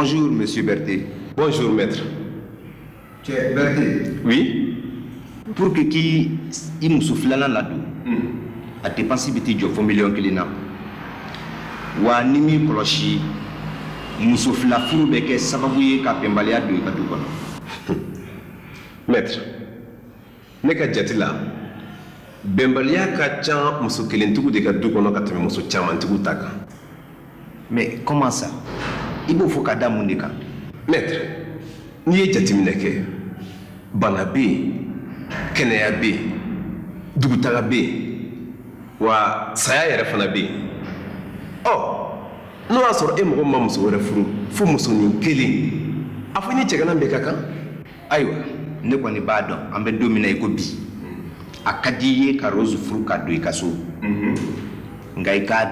Bonjour, monsieur Berthe. Bonjour, maître. Tu es Berthe? Oui. Pour que qui il me souffle là là a dépensé petit job pour million kilina. Wa nimi koloshi musofla furu beke sababu ye ka pembalia do ka du kono. Maître. Ne ka jati la. Bembalia ka chan muso kelentugu de ka du kono ka teme muso chamantugu taka. Mais comment ça? Il faut ka da mundika. Maître. Ni ye jati mineke. Banabe. Kɛnɛya bɛ yen dugutaga bɛ yen wa saya yɛrɛ fana bɛ yen n'o y'a sɔrɔ e mɔgɔ ma muso wɛrɛ furu fo musonin kelen a fɔ ni cɛgana bɛ ka kan ayiwa ne kɔni b'a dɔn an bɛ don min na i ko bi a ka di i ye ka Rose furu ka don i ka so nka i k'a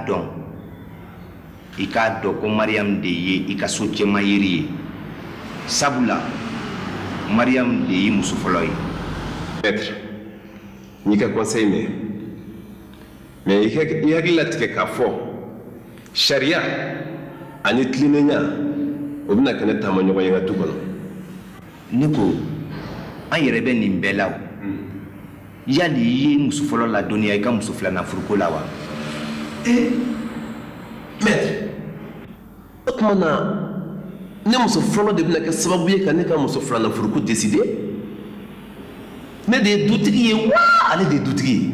dɔn ko Mariam de ye i ka so cɛman yeri ye sabula Mariam de ye muso fɔlɔ ye. Maître, ni ka conseil mais i hakili latigɛ k'a fɔ sariya ani tilennenya o bɛna kɛ ne taama ɲɔgɔn ye ka du kɔnɔ. Ne ko an yɛrɛ bɛ nin bɛɛ la o yali i ye muso fɔlɔ ladɔnniya i ka muso filanan furuko la wa? Maître, o tuma na ne muso fɔlɔ de bɛna kɛ sababu ye ka ne ka muso filanan furuko décider? Ne de ye dutigi ye wa ale de ye dutigi ye?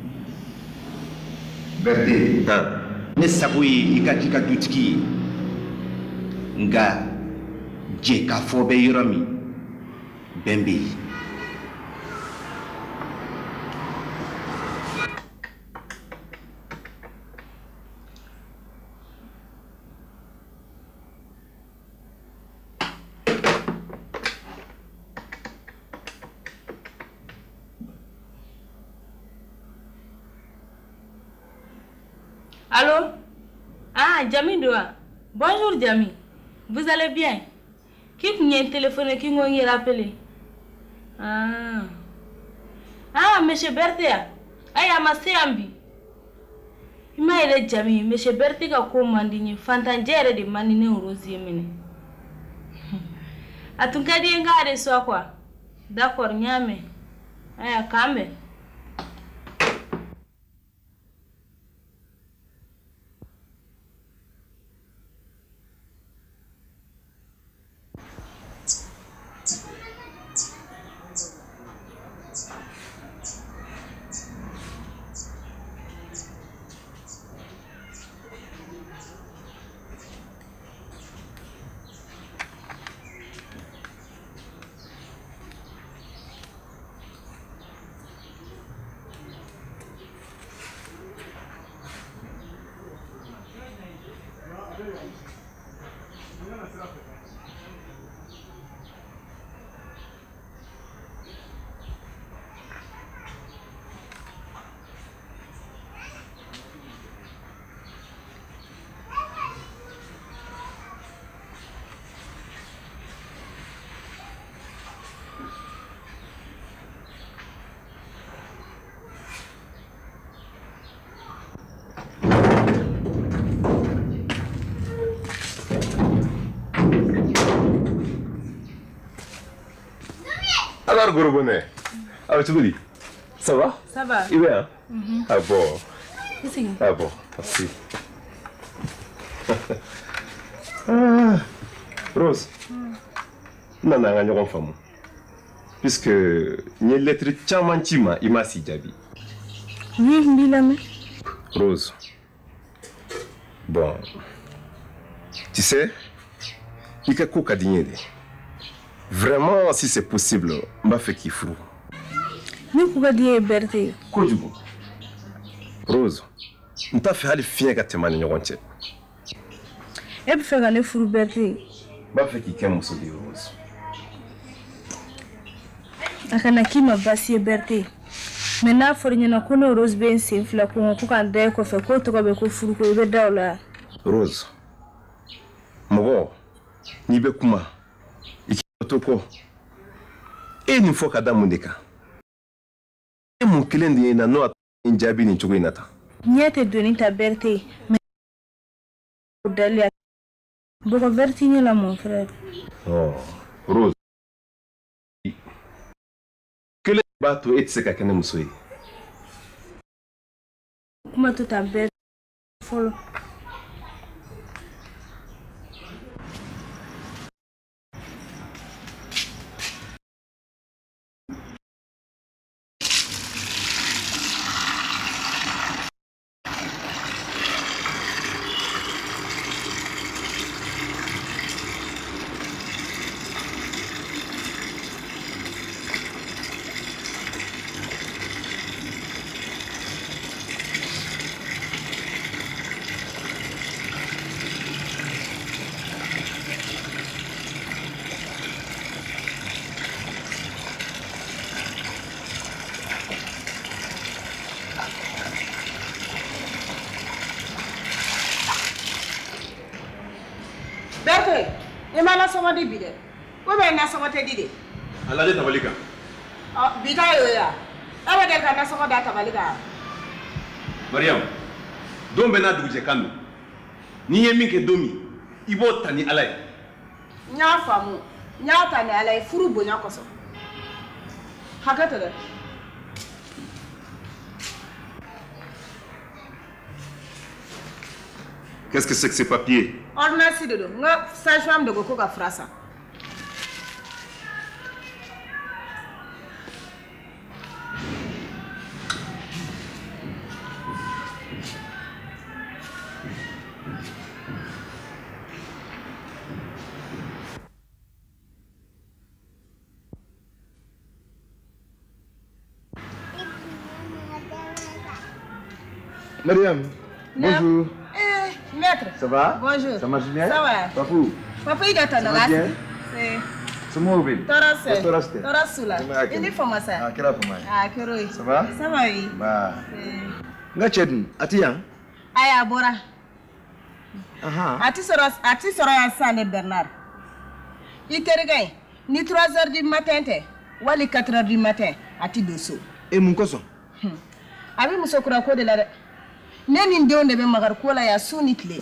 Berthe, ne sago ye i ka k'i ka dutigi ye nka jɛ k'a fɔ bɛ yɔrɔ min bɛn bɛ yen. Allô? Ah, Jami doa. Bonjour Jami. Vous allez bien? Qui m'a téléphoné, qui m'a rappelé? Ah, monsieur Berthia. Aya Maséambi. Il m'a aidé Jami, monsieur Berthia a commandé Fantanjere de Manine au Rosier Mene. A ton cas d'y soit quoi? D'accord, Niame. Aya Kambe. Alors, gros bonnet. Alors, tu me dis, ça va? Ça va. Il est, hein? Ah bon. Merci. Ah bon, merci. Rose, non, non, non, non, puisque ni lettre chamanchima, il m'a si jabi. Oui, Bilame. Rose, bon, tu sais, il y a quoi qu'à vraiment, si c'est possible, je vais faire qu'il faut. Mais pourquoi dire Berthe? Kojugo. Rose, on t'a fait aller finir avec tes mains en tête. Et puis faire aller fou Berthe. Je vais faire qu'il y ait un morceau de Rose. Akanaki ma basi Berthe. Maintenant, il faut que nous Rose bien simple pour qu'on puisse aller au fait que tu vas beaucoup fou que tu vas là. Rose, moi, ni be kuma. Toko e ni foka da mundeka e mun kilendi na no injabi ni chugo inata nyete doni ta Berthe me dali Beaucoup Bertigny là, mon frère. Oh, Rose. Que les bateaux et ce qu'à Kane Moussoui. Comment tout à bête? Follow. Sama di bide. Ko be na sama te dide. Allah de tabalika. Ah, bita yo ya. Aba del ka na sama da tabalika. Mariam. Don bena duguje kanu. Ni ye min ke domi. Ibo tani alay. Nya famu. Nya tani alay furu bonya koso. Hakata de. Qu'est-ce que c'est que ces papiers? Ordonnance de do. Nga sage-femme de Goko ka frasa. Mariam, bonjour. Maître. Ça va? Bonjour. Ça marche bien? Ça va. Papou. Papa, il est à Ça va bien? C'est moi, oui. Toraste. Torasula. Ok. Il est fameux ça. Ah, quelle heure pour moi? Ah, Keroi. Ça va? Ça va, oui. Bah. Nga chedun, atiya? Aya, Bora. Aha. Ati soro ya Sane Bernard. Il te regagne. Ni 3h du matin, wali 4h du matin, ati dosso. Et mon coson? Abi musokura ko de la. Neni ndew ndebe magar ko la ya sunitle.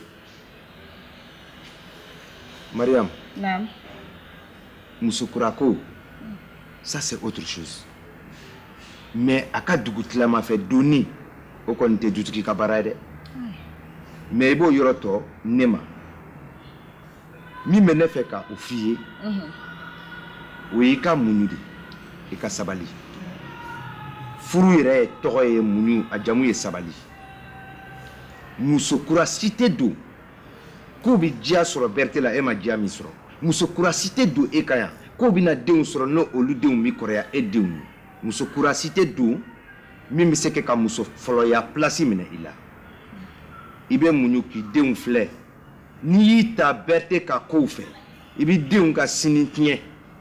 Mariam, Naam. Moussokurako, ça c'est autre chose. Mais à quatre dougoutlama m'a fait donner au comité du truc cabaret. Mais il y a nema. Mi mene fait ka ou fille. Oui, ka mounudi. Et ka sabali. Furu ire toye mounu a jamu ye sabali. Moussokura cité d'eau. Kobi dia sur Berthe la ema dia misro. Moussokura cité d'eau e kaya. Kobi na deun sur no olu deun mi korea e deun. Moussokura cité d'eau. Mi seke ka mousso folo ya place mine ila. Ibe mounu ki deun flè. Ni ta Berthe ka ko fe. Ibi deun ka sinitien.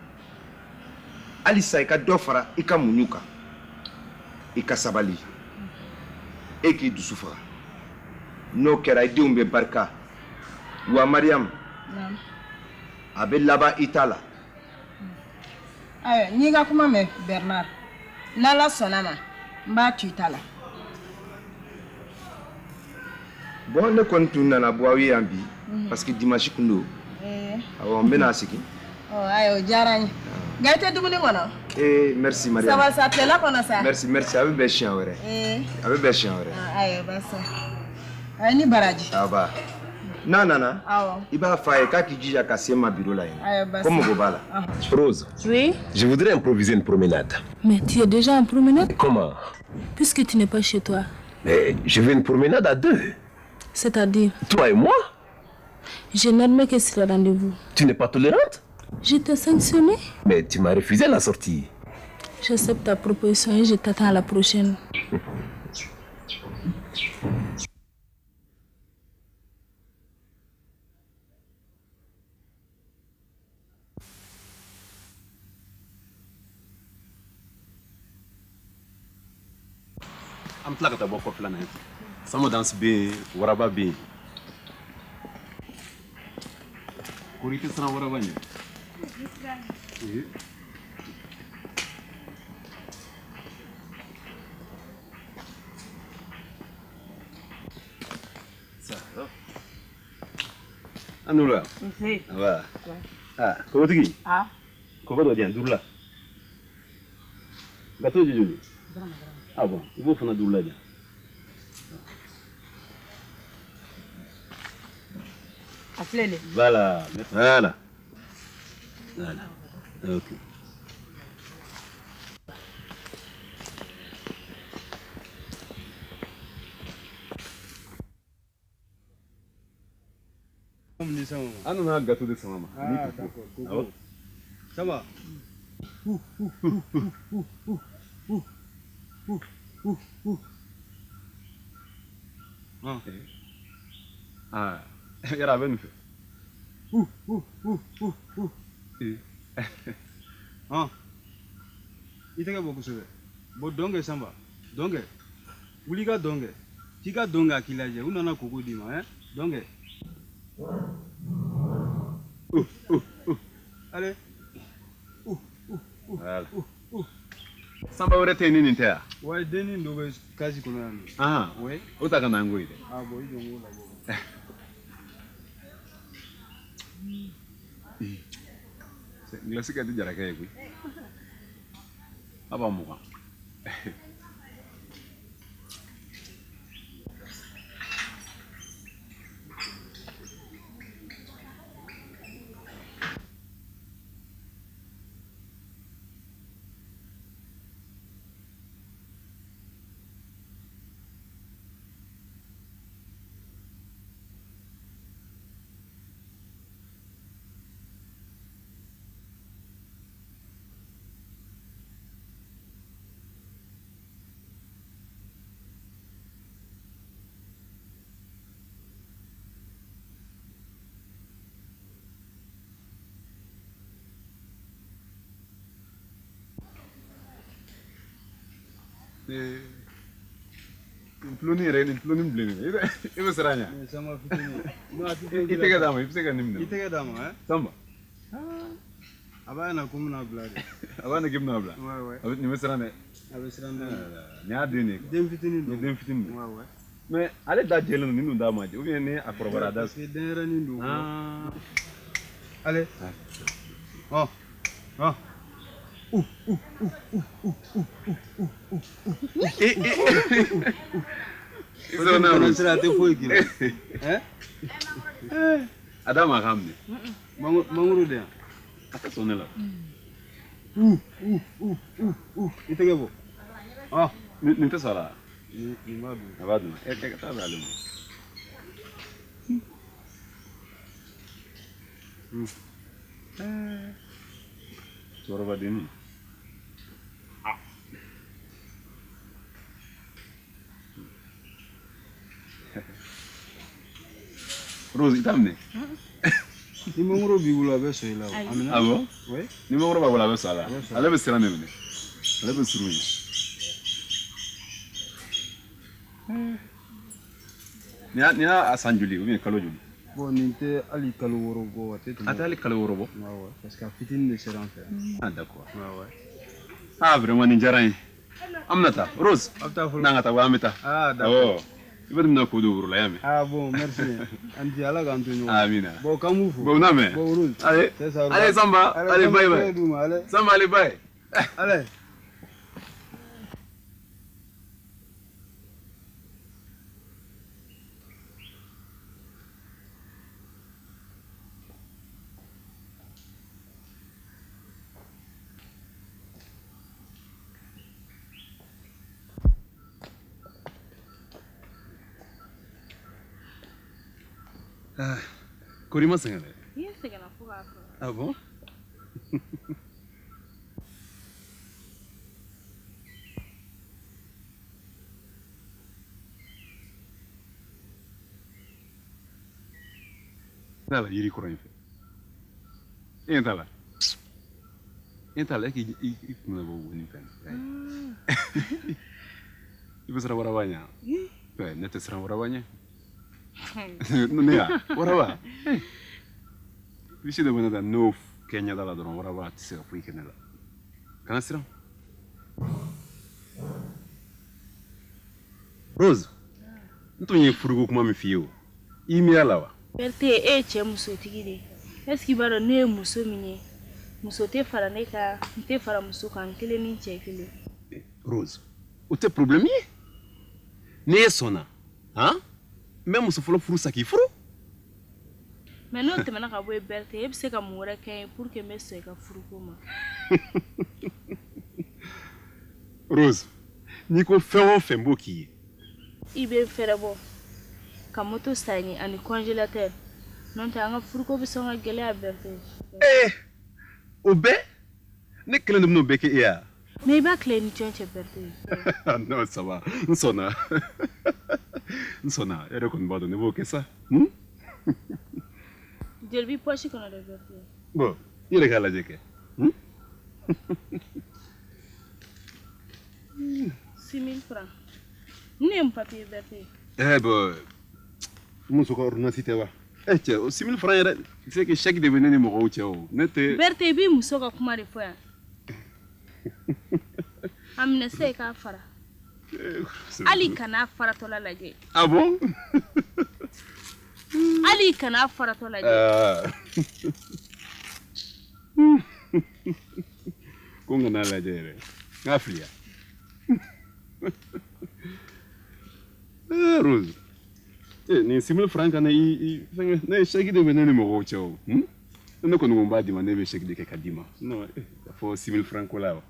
Alisa ika dofara ika munyuka. Ika sabali. Eki dusufa. No kera ideumbe barka. Wa Mariam. Naam. Abe laba itala. Ayo, ni ga kuma me Bernard. Nala sonama. Mba tu itala. Bon ne kontu nana boawi ambi parce que dimanche kundo. Awo mbena asiki. Oh, ayo jarani. Gaite dumuni ngono. Merci Mariam. Ça va ça te la kono ça. Merci avec be chien wéré. Avec be chien wéré. Ayo basa. Ay ni baraji. Ah bah. Non. Awo. Iba faye ka ki jija ka sema bureau là. Ayo basa. Comme Gobala. Rose, Oui, je voudrais improviser une promenade. mais tu es déjà en promenade Comment? puisque tu n'es pas chez toi. Mais je veux une promenade à deux. C'est-à-dire, Toi et moi? je n'admets que c'est le rendez-vous. Tu n'es pas tolérante? Je t'ai sanctionné. Mais tu m'as refusé la sortie. J'accepte ta proposition et je t'attends à la prochaine. Am tila ka bɔ kɔfɛla na Samo danse bɛ yen waraba bɛ yen kori tɛ siran waraba ɲɛ Anula. Si. Aba. Ah, ko tigi. Ah. Ko do dian durla. Gato jujuli. Ah bon, il faut faire durla dia. Appelez-le. Voilà. Voilà. Voilà. OK. Ah non, non, gâteau de sa maman. Ah, d'accord. Ah bon? Ça va? Ah, era bem fait. Ah, ite ka boku sebe. Bo donge samba. Donge. Uli ka donge. Tika donge akilaje. Unana koko dima, donge. Allez. Voilà. Samba ore te nini ntea? Ouais, deni ndo be kazi kuna. Ah, ouais. Utaka na ngoi de. Ah, bo ijo ngola bo. Nglasi ka dijara kay gui. Aba muka. Pluni re, pluni bleni. Ibe seranya. Sama fitini. No atite. Itega dama, itega nimna. Itega dama, Samba. Abana kumna blade. Abana gimna bla. Ouais, ouais. Abit ni serane. Abe siranda. Nya dini. Dem fitini Ni do. dem fitin. Ouais, ouais. Mais ale da jelen ni nunda maji. Ou bien ni akrobara da. Parce que denra ni do. Ah. Allez. Oh. Oh. Izo na Não será até foi aquilo. Adama kamni. Manguru de. Ata sonela. Itega bo. Oh. Ni ta sala. Ni madu. Abadu. Ka ta zalim. Sorba dini. Rose, itamne. Ni manguru bi bula be so ila. Amina. Ah bon? Oui. Ni mangoro ba wala be sala. Ale be sirane ne. Ale be suruni. Ni asanjuli ou bien kalo juli. Bon, ninte ali kalo woro go wate. Ata ali kalo woro bo. Ouais, ouais. Parce que fitine de seran fait. Ah d'accord. Ouais, ouais. Ah vraiment ni jaran. Amnata, Rose. After full. Nangata wa amita. Ah, d'accord. Oh. Ibadum na ko do wuro la yame. Ah bon, merci. Anti ala gantonyo. Amina. Bon, kamufu. Bon na me. Bon, Rose. Allez. C'est ça. Allez Samba, allez bye bye. Allez. Samba allez bye. Allez. Ah. Korima sengale. Yes, c'est gonna fuck up. Ah bon? Dala yiri koro infe. Entala. Entala ki ikuna bo woni fen. Ibu sera warawanya. Pe nete sera warawanya. Nunia, warawa. Visi de bona da no Kenya dala dono warawa tse fu ikenela. Kana sira? Rose. Ntonye furugo kuma mifio. Imi alawa. Berthe e che muso tigide. Est-ce qu'il va donner muso mini? Muso te fara ne ka, te fara muso kan kele ni che kele. Rose, o te problème ne sona, hein? Même muso folo furu saki furu. Mais non te mana ka bo Berthe e bise ka mura ken pour que me se ka furu koma. Rose, ni ko fɛn o fɛn b'o k'i ye. I bɛ fɛrɛ bɔ ka moto sanni ani congélateur n'o tɛ an ka furuko bɛ sɔn ka gɛlɛya Berthe. O bɛɛ ne kelen de bɛn'o bɛɛ kɛ e ya. Mais i b'a tile ni jɔn cɛ Berthe. Non, ça va, n sɔnna. N sɔnna, e yɛrɛ kɔni b'a dɔn ne b'o kɛ sa. Jeli b'i poche kɔnɔ dɛ Berthe. Bon, i yɛrɛ k'a lajɛ kɛ. 6 000 francs. Ne ye papier Berthe. Bon, muso ka ordonnance tɛ wa? Cɛ, o 6 000 francs yɛrɛ, c'est que chèque de bɛ ne ni mɔgɔw cɛ o. Ne tɛ. Berthe i b'i muso ka kuma de fɔ yan. A minɛ se k'a fara. Hali kana faratɔla lajɛ. Ah bon? Hali kana faratɔ lajɛ. Ko n kana lajɛ yɛrɛ. N k'a fili ya. Rose, nin 6 000 francs kana ne ye chèque de bɛ ne ni mɔgɔw cɛ o. Ne kɔni ko n b'a d'i ma ne bɛ chèque de kɛ ka d'i ma. Non, a fɔ 6 000 francs ko la wa.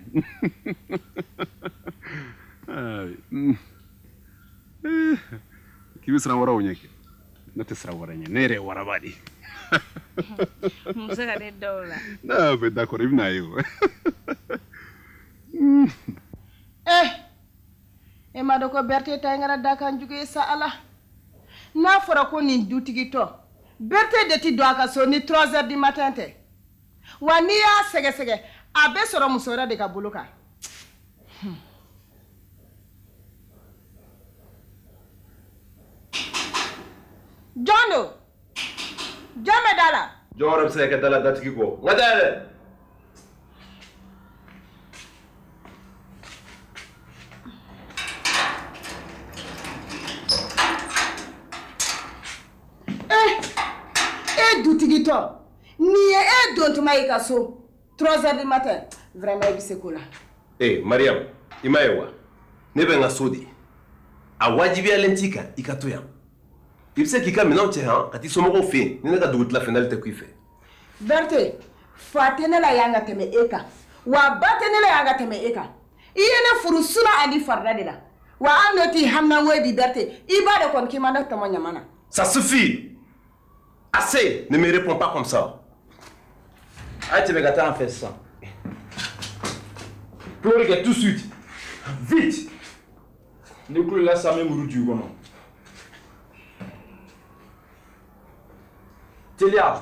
K'i bɛ siran waraw ɲɛ kɛ. Ne tɛ siran wara ɲɛ, ne yɛrɛ ye waraba de. Muso ka ne da o la. Non, mais d'accord, i bɛna ye o. E ma dɔn ko Berthe ta ngara da kan jugu ye sa ala. N'a fɔra ko nin dutigi tɔ Berthe de ti don a ka so ni 3 heures du matin tɛ. Wa n'i y'a sɛgɛsɛgɛ a bɛ sɔrɔ muso wɛrɛ de ka bolo kan. Jɔn don? Jɔn bɛ da la? Jɔn wɛrɛ bɛ se ka kɛ da la datigi kɔ. N ka da yɛlɛ. Dutigi tɔ ni ye e don tuma i ka so 3 heures du matin vraiment i bɛ se ko la. Mariam, i m'a ye wa? Ne bɛ n ka so de. A wajibiyalen t'i kan i ka to yan. I bɛ se k'i ka minɛnw cɛ han ka t'i somɔgɔw fɛ yen ni ne ka dugutila fɛnɛli tɛ k'i fɛ. Berthe, fa tɛ ne la yan ka tɛmɛ e kan wa ba tɛ ne la yan ka tɛmɛ e kan. I ye ne furu suna ani farida de la wa an n'o t'i haminawoye bi Berthe i b'a de kɔni k'i ma ne tɔmɔ ɲama na. Ça suffit. Assez, ne me réponds pas comme ça. Ah, tu vas en faire ça. Pleurer tout de suite. Vite. Ne plus là, ça même route du gonon. Télia.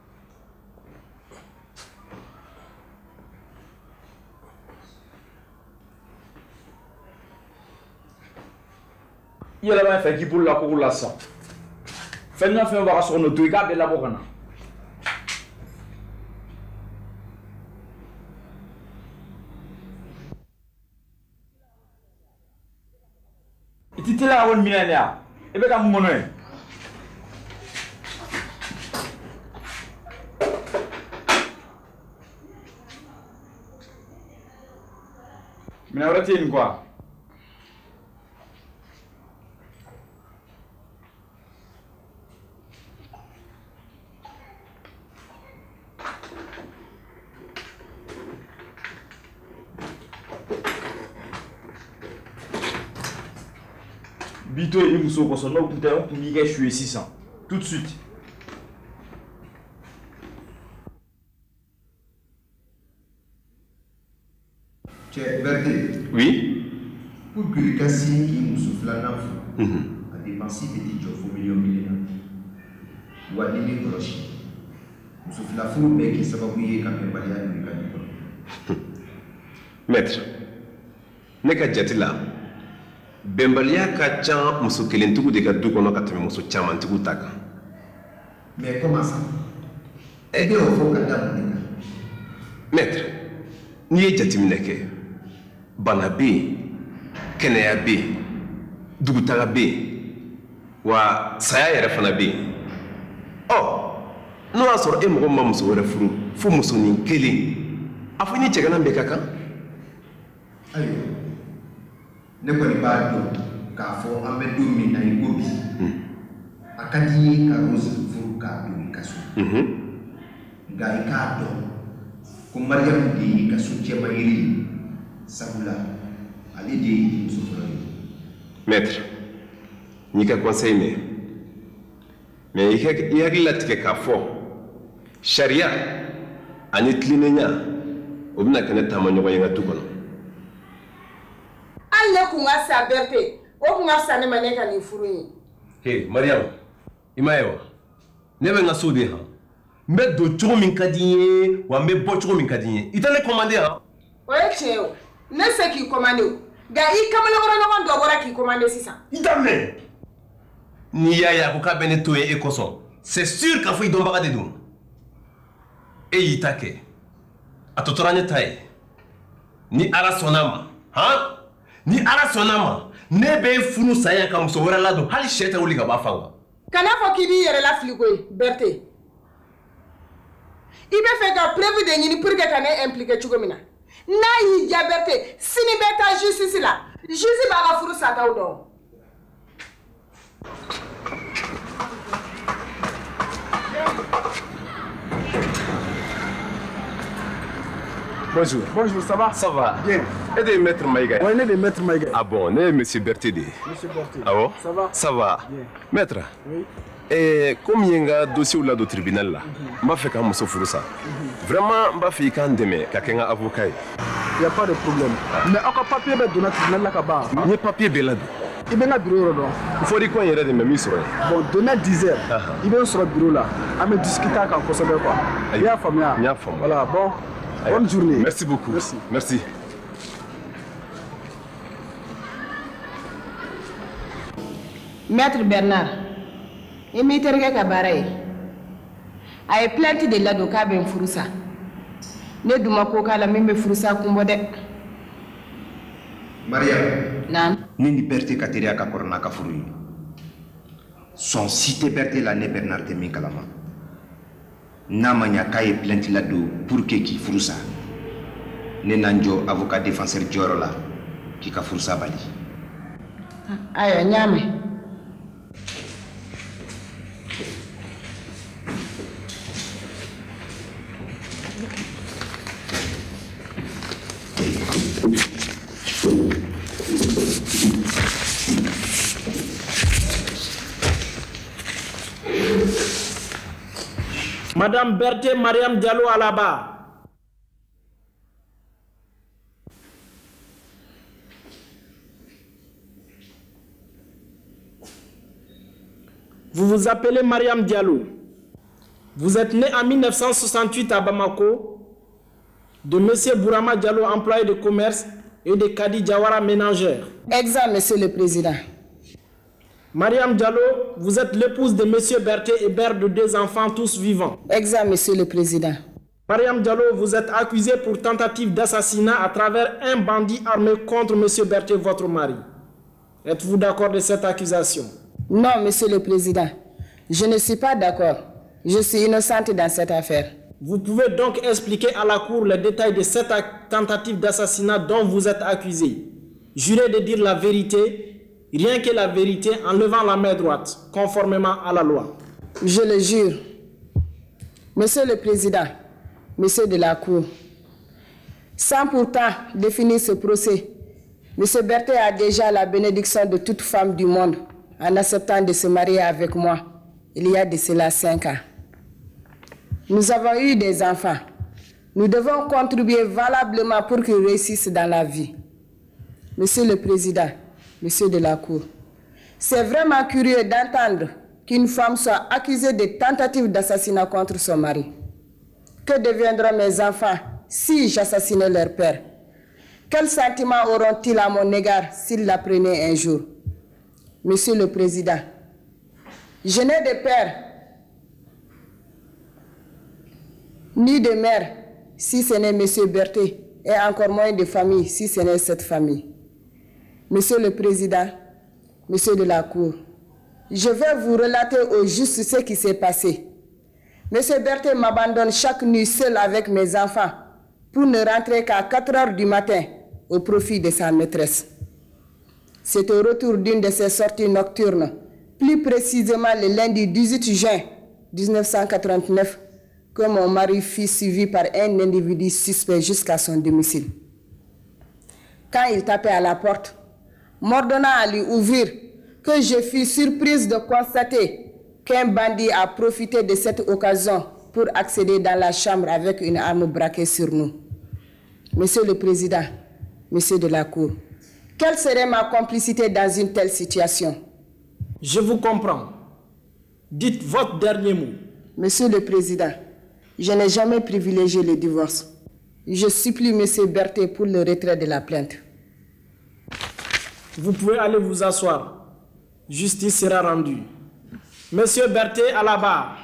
Il y a là-bas un fait qui pour la cour là ça. Fais-nous faire voir sur nos deux gars de la Bogana. Tu t'es là, on m'y est là. Et bien, comme mon nom. Mais on retient quoi? Bito et Mousso, qu'on s'en a au putain, pour Miguel, je suis 600. Tout de suite. Berthe. Oui? Pour que le cassier qui nous souffle la nave a dépensé petit job au million millénaire. Ou à l'île Kolochi. Nous souffle la foule, mais qui s'est pas bouillé quand même pas y aller. Maître, ne ka jati la bɛnbaliya ka ca muso kelentigiw de ka du kɔnɔ ka tɛmɛ muso camantigiw ta kan. Mais comment ça? E bɛ o fɔ ka da mun de kan? Maître, n'i ye jateminɛ kɛ bana bɛ yen kɛnɛya bɛ yen dugutaga bɛ yen wa saya yɛrɛ fana bɛ yen. Oh, n'o y'a sɔrɔ e mɔgɔ min ma muso wɛrɛ furu fo musonin kelen a fɔ i ni cɛgana bɛɛ ka kan. Ayiwa ne kɔni b'a dɔn k'a fɔ an bɛ don min na i ko bi a ka di ye ka Rose furu k'a don i ka so nka i k'a dɔn ko Mariam de y'i ka so cɛman yiri ye sabula ale de y'i muso fɔlɔ ye. Maître, n'i ka conseil mɛn mais i hakili latigɛ k'a fɔ sariya ani tilennenya o bɛna kɛ ne taama ɲɔgɔn ye n ka du kɔnɔ. An ne kun ka sa Berthe o kun ka fisa ne ma ne ka nin furu ye. Hey Mariam, i m'a ye wa ne bɛ n ka so de han n bɛ don cogo min ka di n ye wa n bɛ bɔ cogo min ka di n ye i tɛ ne commandé han. O ye tiɲɛ ye o ne se k'i commandé o nka i kamalenŋɔrɔɲɔgɔn dɔ bɔra k'i commandé sisan. I t'a mɛn n'i y'a ye a ko k'a bɛ ne to yen e kosɔn c'est sûr k'a fɔ i dɔnbaga de don e y'i ta kɛ a tɔ tora ne ta ye ni Ala sɔnn'a ma han ni Ala sɔnn'a ma ne bɛ furu sa yan ka muso wɛrɛ ladon hali sɛ tɛ wuli ka bɔ a fan kan. Kana fɔ k'i b'i yɛrɛ lafili koyi Berthe i bɛ fɛ ka preuve de ɲini pour que ka ne impliquer cogo min na n'a y'i diya Berthe sini bɛ taa justice la juge b'a ka furu sataw dɔn. Bonjour. Bonjour, ça va? Ça va. Bien. Et de Maître Maïga? Oui, ne de Maître Maïga. Ah bon, ne Monsieur Berthe de. Monsieur Berthe. Ah bon? Ça va? Ça va. Bien. Maître. Oui. Comme il y a un dossier là au tribunal là, je vais faire un morceau pour ça. Vraiment, je vais faire un demain, quelqu'un avocat. Il n'y a pas de problème. Mais encore papier est donné au tribunal là-bas. Il y a papier belade. Il y a un bureau là. Il faut dire quoi il y a des mêmes sur. Bon, demain 10h, il y a sur le bureau là. On va discuter avec un conseiller quoi. Il y a famille. Voilà, bon. Bonne journée. Merci beaucoup. Merci. Merci. Maître Bernard, il m'a dit que Kabaraye a plainte de l'avocat Ben Fouroussa. Ne duma ko kala min be Fouroussa kumbo de. Mariam. Nan. Ni ni Berthe ka teriya ka korona ka furu ye. Son cité Berthe la ne Bernard te min kalama. N'a ma ɲa k'a ye plainte la don pour que k'i furu sa ne n'an jɔ avocat défenseur jɔyɔrɔ la k'i ka furu sa bali. Ayiwa n y'a mɛn. Madame Berthe Mariam Diallo à la barre. Vous vous appelez Mariam Diallo. Vous êtes né en 1968 à Bamako de M. Bourama Diallo, employé de commerce, et de Kadi Diawara, ménagère. Exact, Monsieur le Président. Mariam Diallo, vous êtes l'épouse de M. Berthe et mère de 2 enfants, tous vivants. Exact, Monsieur le Président. Mariam Diallo, vous êtes accusée pour tentative d'assassinat à travers un bandit armé contre M. Berthe, votre mari. Êtes-vous d'accord de cette accusation? Non, Monsieur le Président. Je ne suis pas d'accord. Je suis innocente dans cette affaire. Vous pouvez donc expliquer à la Cour les détails de cette tentative d'assassinat dont vous êtes accusé. Jurez de dire la vérité, rien que la vérité, en levant la main droite, conformément à la loi. Je le jure. Monsieur le Président, Monsieur de la Cour, sans pourtant définir ce procès, Monsieur Berthe a déjà la bénédiction de toute femme du monde en acceptant de se marier avec moi, il y a de cela 5 ans. Nous avons eu des enfants. Nous devons contribuer valablement pour qu'ils réussissent dans la vie. Monsieur le Président, Monsieur de la Cour, c'est vraiment curieux d'entendre qu'une femme soit accusée de tentative d'assassinat contre son mari. Que deviendront mes enfants si j'assassinais leur père? Quels sentiments auront-ils à mon égard s'ils l'apprenaient un jour? Monsieur le Président, je n'ai de père ni de mère si ce n'est Monsieur Berthe, et encore moins de famille si ce n'est cette famille. Monsieur le Président, Monsieur de la Cour, je vais vous relater au juste ce qui s'est passé Monsieur Berthet m'abandonne chaque nuit seul avec mes enfants pour ne rentrer qu'à 4 heures du matin au profit de sa maîtresse. C'est au retour d'une de ses sorties nocturnes, plus précisément le lundi 18 juin 1989, que mon mari fut suivi par un individu suspect jusqu'à son domicile. Quand il tapait à la porte, m'ordonnant à lui ouvrir, que je fus surprise de constater qu'un bandit a profité de cette occasion pour accéder dans la chambre avec une arme braquée sur nous. Monsieur le Président, Monsieur de la Cour, quelle serait ma complicité dans une telle situation? Je vous comprends. Dites votre dernier mot. Monsieur le Président, je n'ai jamais privilégié le divorce. Je supplie Monsieur Berthet pour le retrait de la plainte. Vous pouvez aller vous asseoir. Justice sera rendue. Monsieur Berthet à la barre.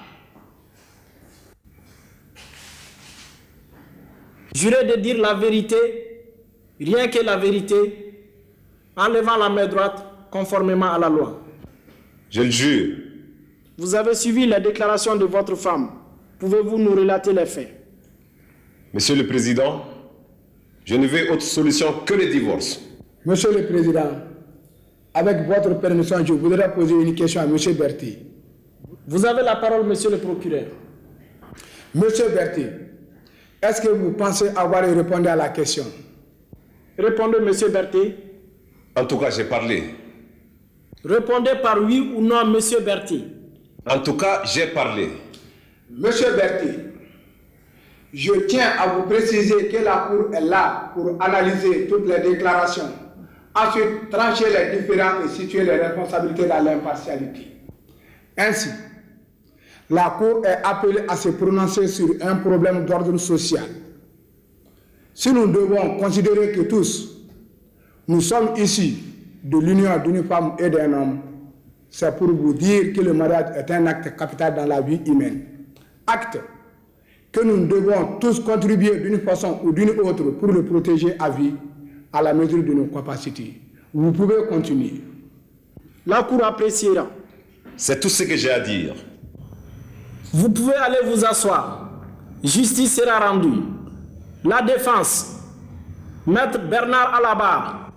Jurez de dire la vérité, rien que la vérité, en levant la main droite conformément à la loi. Je le jure. Vous avez suivi la déclaration de votre femme. Pouvez-vous nous relater les faits? Monsieur le Président, je ne veux autre solution que le divorce. Monsieur le Président, avec votre permission, je voudrais poser une question à Monsieur Berthet. Vous avez la parole, Monsieur le procureur. Monsieur Berthet, est-ce que vous pensez avoir répondu à la question? Répondez, Monsieur Berthet. En tout cas, j'ai parlé. Répondez par oui ou non, Monsieur Berthet. En tout cas, j'ai parlé. Monsieur Berthet, je tiens à vous préciser que la Cour est là pour analyser toutes les déclarations, ensuite trancher les différends et situer les responsabilités dans l'impartialité. Ainsi, la Cour est appelée à se prononcer sur un problème d'ordre social. Si nous devons considérer que tous, nous sommes issus de l'union d'une femme et d'un homme, c'est pour vous dire que le mariage est un acte capital dans la vie humaine. Acte que nous devons tous contribuer d'une façon ou d'une autre pour le protéger à vie, à la mesure de nos capacités. Vous pouvez continuer. La Cour appréciera. C'est tout ce que j'ai à dire. Vous pouvez aller vous asseoir. Justice sera rendue. La défense. Maître Bernard à la barre.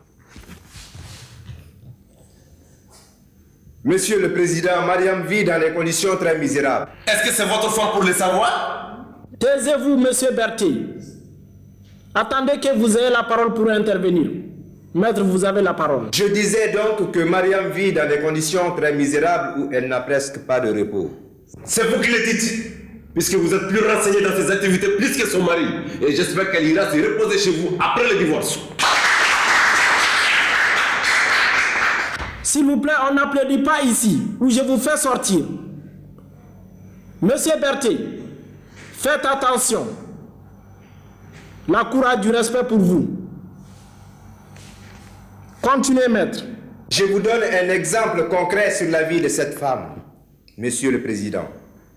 Monsieur le Président, Mariam vit dans des conditions très misérables. Est-ce que c'est votre femme pour le savoir? Taisez-vous, Monsieur Berthet. Attendez que vous ayez la parole pour intervenir. Maître, vous avez la parole. Je disais donc que Mariam vit dans des conditions très misérables où elle n'a presque pas de repos. C'est vous qui le dites, puisque vous êtes plus renseigné dans ses activités plus que son mari. Et j'espère qu'elle ira se reposer chez vous après le divorce. S'il vous plaît, on n'applaudit pas ici, ou je vous fais sortir. Monsieur Berthet, faites attention. La Cour a du respect pour vous. Continuez, maître. Je vous donne un exemple concret sur la vie de cette femme, Monsieur le Président.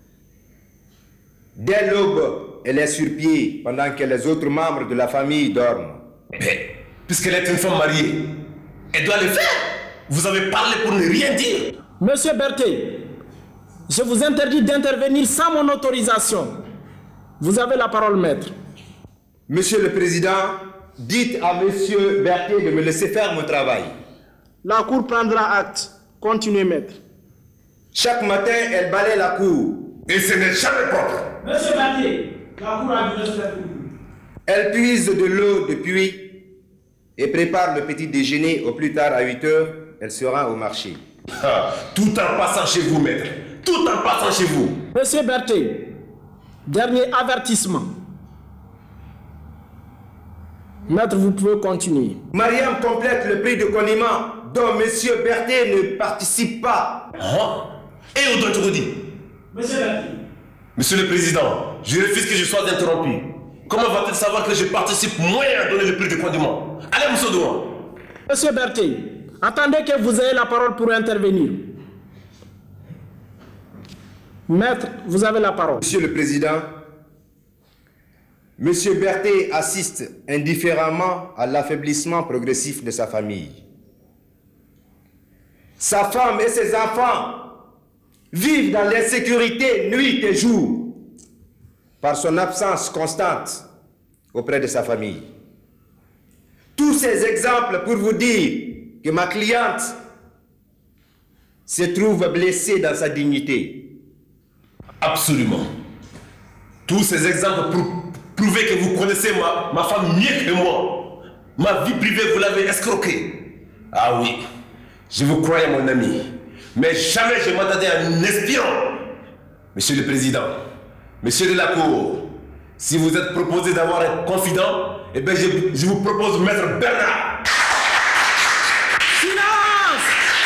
Dès l'aube, elle est sur pied pendant que les autres membres de la famille dorment. Mais, puisqu'elle est une femme mariée, elle doit le faire. Vous avez parlé pour ne rien dire. Monsieur Berthet, je vous interdis d'intervenir sans mon autorisation. Vous avez la parole, maître. Monsieur le Président, dites à Monsieur Berthet de me laisser faire mon travail. La Cour prendra acte. Continuez, maître. Chaque matin, elle balaie la cour. Et ce n'est jamais propre. Monsieur Berthet, la Cour a du respect pour vous. Elle puise de l'eau de puits et prépare le petit déjeuner. Au plus tard, à 8 heures, elle sera au marché. Tout en passant chez vous, maître. Tout en passant chez vous. Monsieur Berthet, dernier avertissement. Maître, vous pouvez continuer. Mariam complète le prix de condiment dont Monsieur Berthet ne participe pas. Et où doit-on dire? Monsieur Berthet. Monsieur le Président, je refuse que je sois interrompu. Comment va-t-il savoir que je participe moins à donner le prix de condiment? Allez, monsieur Douan. Monsieur Berthet, attendez que vous ayez la parole pour intervenir. Maître, vous avez la parole. Monsieur le Président, Monsieur Berthet assiste indifféremment à l'affaiblissement progressif de sa famille. Sa femme et ses enfants vivent dans l'insécurité nuit et jour. par son absence constante auprès de sa famille. Tous ces exemples pour vous dire que ma cliente se trouve blessée dans sa dignité. Absolument. Tous ces exemples pour prouver que vous connaissez ma femme mieux que moi. Ma vie privée, vous l'avez escroquée. Ah oui, je vous croyais mon ami. Mais jamais je m'attendais à un espion. Monsieur le Président, Monsieur de la Cour, si vous êtes proposé d'avoir un confident, eh bien je vous propose Maître Bernard. Silence!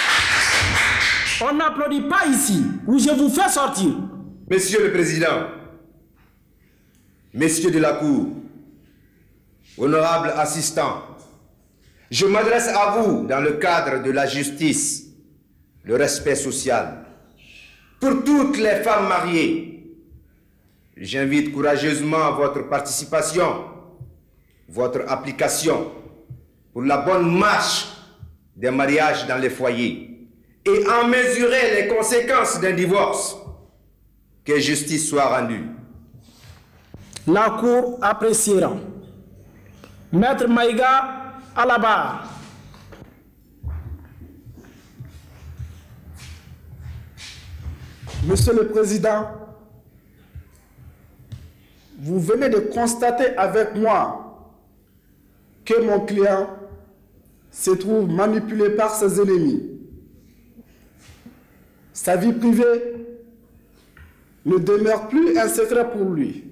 On n'applaudit pas ici, ou je vous fais sortir. Monsieur le Président, Messieurs de la Cour, honorables assistants, je m'adresse à vous dans le cadre de la justice, le respect social. Pour toutes les femmes mariées, j'invite courageusement votre participation, votre application pour la bonne marche des mariages dans les foyers et en mesurer les conséquences d'un divorce. Que justice soit rendue. La Cour appréciera. Maître Maïga, à la barre. Monsieur le Président, vous venez de constater avec moi que mon client se trouve manipulé par ses ennemis. Sa vie privée ne demeure plus un secret pour lui.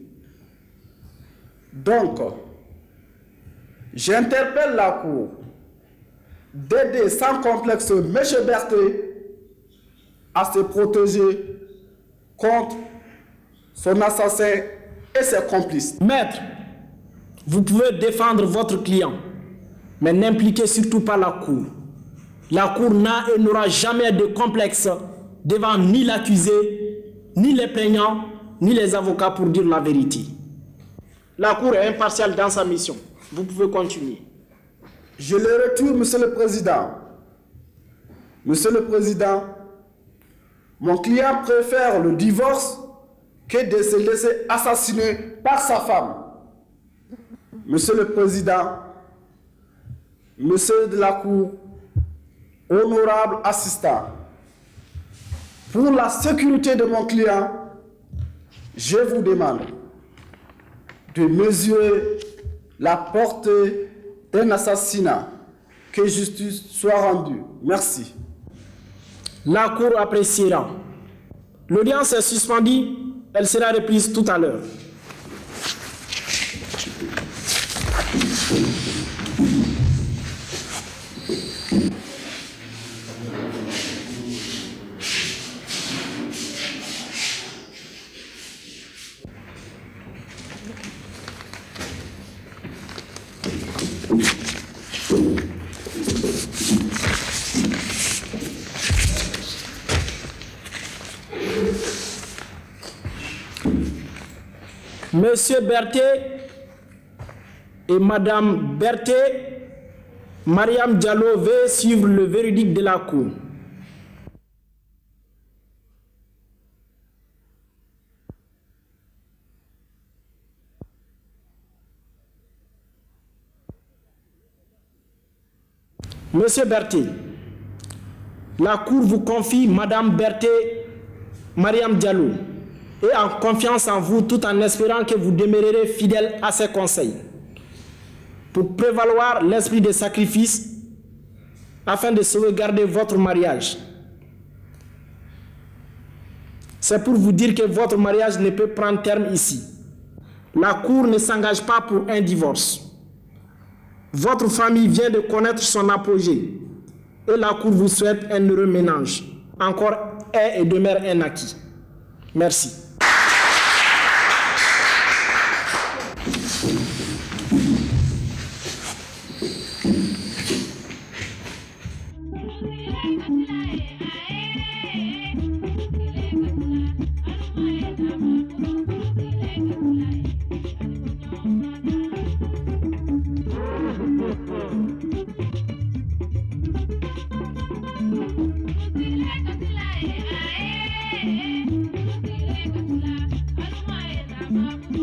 Donc, j'interpelle la Cour d'aider sans complexe M. Berthet à se protéger contre son assassin et ses complices. Maître, vous pouvez défendre votre client, mais n'impliquez surtout pas la Cour. La Cour n'a et n'aura jamais de complexe devant ni l'accusé, ni les plaignants, ni les avocats pour dire la vérité. La Cour est impartiale dans sa mission. Vous pouvez continuer. Je le retire, Monsieur le Président. Monsieur le Président, mon client préfère le divorce que de se laisser assassiner par sa femme. Monsieur le Président, Monsieur de la Cour, honorable assistant, pour la sécurité de mon client, je vous demande de mesurer la portée d'un assassinat. Que justice soit rendue. Merci. La Cour appréciera. L'audience est suspendue. Elle sera reprise tout à l'heure. Monsieur Berthet et Madame Berthet, Mariam Diallo veut suivre le verdict de la Cour. Monsieur Berthet, la Cour vous confie Madame Berthet, Mariam Diallo, et en confiance en vous, tout en espérant que vous demeurerez fidèle à ses conseils, pour prévaloir l'esprit de sacrifice afin de sauvegarder votre mariage. C'est pour vous dire que votre mariage ne peut prendre terme ici. La Cour ne s'engage pas pour un divorce. Votre famille vient de connaître son apogée et la Cour vous souhaite un heureux ménage. Encore est et demeure un acquis. Merci. Mama.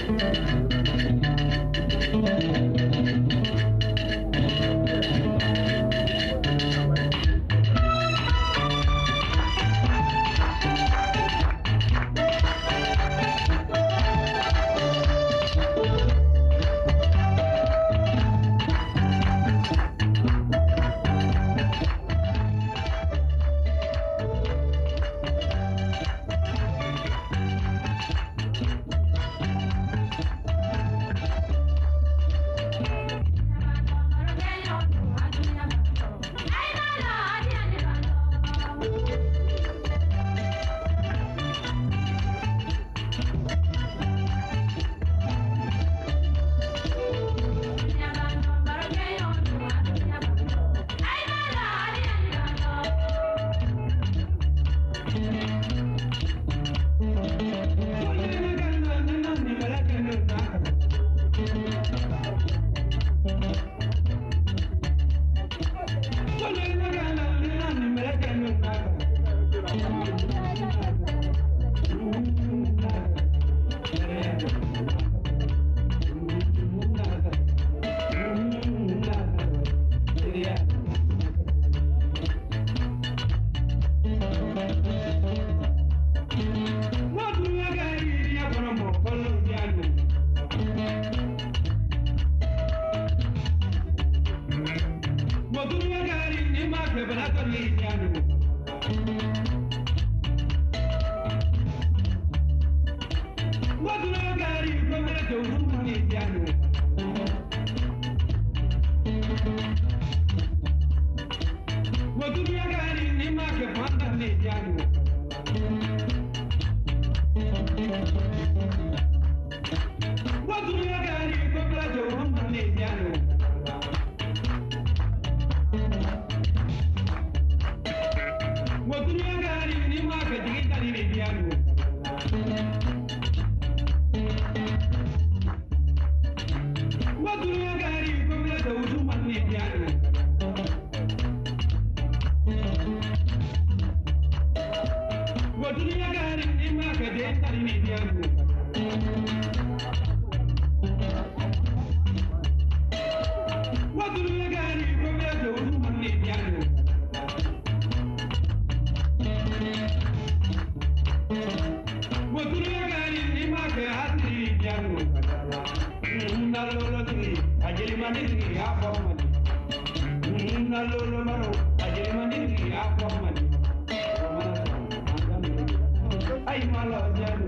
Ay, malo,